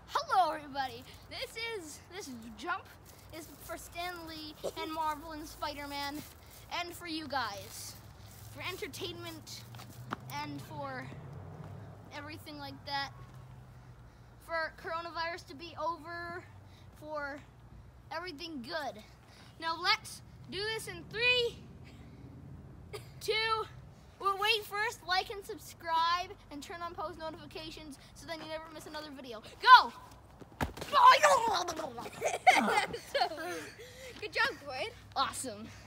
Hello, everybody. This jump is for Stan Lee and Marvel and Spider-Man, and for you guys, for entertainment and for everything like that. For coronavirus to be over, for everything good. Now let's do this in 3, 2. Well, wait first, like and subscribe and turn on post notifications so then you never miss another video. Go! Good job, Dwight. Awesome.